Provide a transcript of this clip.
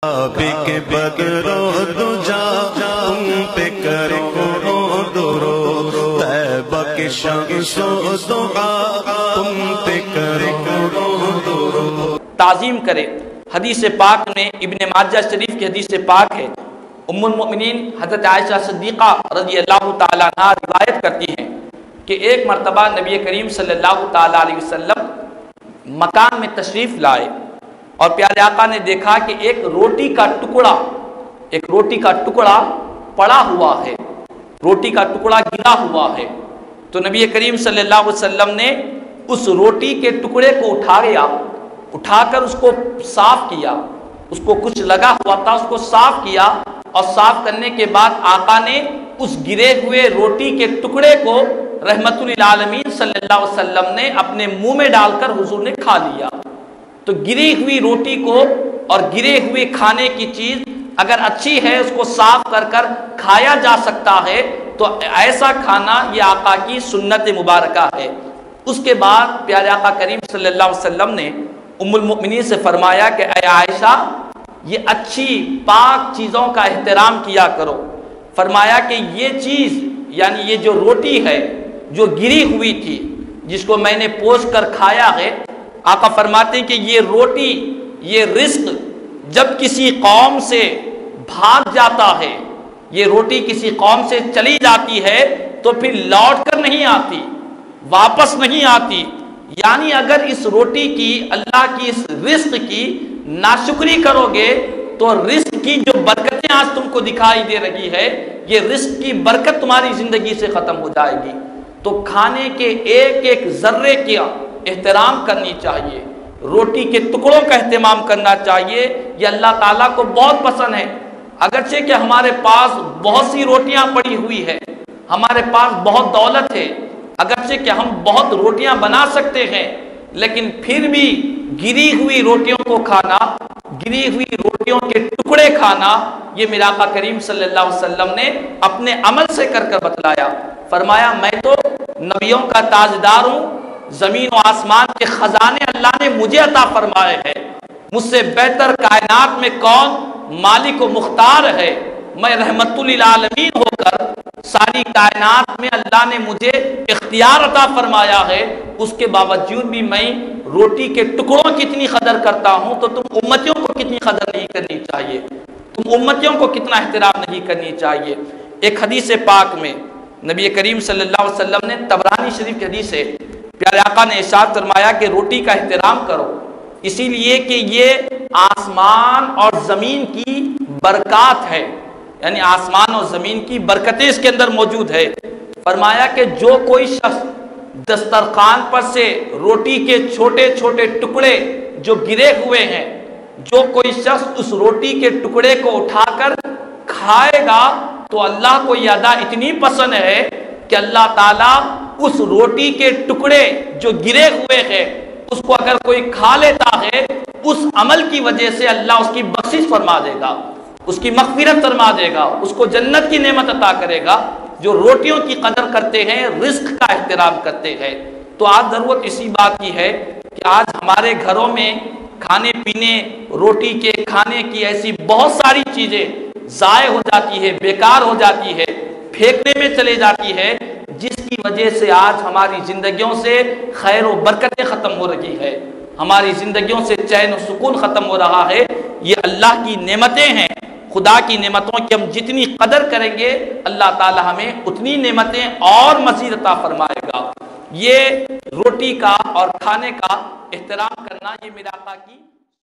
کے بدرو دجا تم پہ کرو درو طیبہ کے شمس و ضحیٰ تم پہ کرو درو. تعظیم کرے. حدیث پاک میں ابن ماجہ شریف کی حدیث پاک ہے. ام المؤمنین حضرت عائشہ صدیقہ رضی اللہ تعالیٰ عنہ روایت کرتی ہیں کہ ایک مرتبہ نبی کریم صلی اللہ تعالیٰ علیہ وسلم مکان میں تشریف لائے اور پیارے آقا نے دیکھا کہ ایک روٹی کا ٹکڑا پڑا ہوا ہے، روٹی کا ٹکڑا گرا ہوا ہے. تو نبی کریم صلی اللہ علیہ وسلم نے اس روٹی کے ٹکڑے کو اٹھا کر اس کو صاف کیا. اس کو کچھ لگا ہوا تھا، اس کو صاف کیا، اور صاف کرنے کے بعد آقا نے اس گرے ہوئے روٹی کے ٹکڑے کو رحمت للعالمین صلی اللہ علیہ وسلم نے اپنے منہ میں ڈال کر حضور نے کھا لیا. تو گری ہوئی روٹی کو اور گرے ہوئے کھانے کی چیز اگر اچھی ہے اس کو صاف کر کھایا جا سکتا ہے تو ایسا کھانا یہ آقا کی سنت مبارکہ ہے. اس کے بعد پیارے آقا کریم صلی اللہ علیہ وسلم نے ام المؤمنین سے فرمایا کہ اے عائشہ یہ اچھی پاک چیزوں کا احترام کیا کرو. فرمایا کہ یہ چیز یعنی یہ جو روٹی ہے جو گری ہوئی تھی جس کو میں نے پوچھ کر کھایا ہے، آقا فرماتے ہیں کہ یہ روٹی یہ رزق جب کسی قوم سے بھاگ جاتا ہے، یہ روٹی کسی قوم سے چلی جاتی ہے تو پھر لوٹ کر نہیں آتی، واپس نہیں آتی. یعنی اگر اس روٹی کی اللہ کی اس رزق کی ناشکری کرو گے تو رزق کی جو برکتیں آج تم کو دکھائی دے رہی ہے یہ رزق کی برکت تمہاری زندگی سے ختم ہو جائے گی. تو کھانے کے ایک ایک ذرے کیا احترام کرنی چاہیے، روٹی کے ٹکڑوں کا اہتمام کرنا چاہیے. یہ اللہ تعالیٰ کو بہت پسند ہے. اگرچہ کہ ہمارے پاس بہت سی روٹیاں پڑی ہوئی ہے، ہمارے پاس بہت دولت ہے، اگرچہ کہ ہم بہت روٹیاں بنا سکتے ہیں، لیکن پھر بھی گری ہوئی روٹیوں کو کھانا، گری ہوئی روٹیوں کے ٹکڑے کھانا، یہ میرا آقا کریم صلی اللہ علیہ وسلم نے اپنے عمل سے کر بتلایا. فرمایا میں تو نبیوں کا تاجدار ہوں، زمین و آسمان کے خزانے اللہ نے مجھے عطا فرمائے ہیں، مجھ سے بہتر کائنات میں کون مالک و مختار ہے. میں رحمت للعالمین ہو کر ساری کائنات میں اللہ نے مجھے اختیار عطا فرمایا ہے، اس کے باوجود بھی میں روٹی کے ٹکڑوں کی اتنی قدر کرتا ہوں تو تم امتیوں کو کتنی قدر نہیں کرنی چاہیے، تم امتیوں کو کتنا احترام نہیں کرنی چاہیے. ایک حدیث پاک میں نبی کریم صلی اللہ علیہ وسلم نے طبرانی شریف کی حدیث ہے، پیارے آقا نے ارشاد فرمایا کہ روٹی کا احترام کرو، اسی لیے کہ یہ آسمان اور زمین کی برکات ہے، یعنی آسمان اور زمین کی برکتیں اس کے اندر موجود ہے. فرمایا کہ جو کوئی شخص دسترخوان پر سے روٹی کے چھوٹے چھوٹے ٹکڑے جو گرے ہوئے ہیں، جو کوئی شخص اس روٹی کے ٹکڑے کو اٹھا کر کھائے گا تو اللہ کو یہ ادا اتنی پسند ہے کہ اللہ تعالیٰ اس روٹی کے ٹکڑے جو گرے ہوئے ہیں اس کو اگر کوئی کھا لیتا ہے اس عمل کی وجہ سے اللہ اس کی بخشش فرما دے گا، اس کی مغفرت فرما دے گا، اس کو جنت کی نعمت عطا کرے گا. جو روٹیوں کی قدر کرتے ہیں، رزق کا احترام کرتے ہیں. تو آج ضرورت اسی بات کی ہے کہ آج ہمارے گھروں میں کھانے پینے روٹی کے کھانے کی ایسی بہت ساری چیزیں ضائع ہو جاتی ہے، بیکار ہو جاتی ہے، پھینکنے میں چلے جاتی ہے، جس کی وجہ سے آج ہماری زندگیوں سے خیر و برکتیں ختم ہو رہی ہے، ہماری زندگیوں سے چین و سکون ختم ہو رہا ہے. یہ اللہ کی نعمتیں ہیں، خدا کی نعمتوں کی ہم جتنی قدر کریں گے اللہ تعالی ہمیں اتنی نعمتیں اور مزید عطا فرمائے گا. یہ روٹی کا اور کھانے کا احترام کرنا یہ میرے آقا کی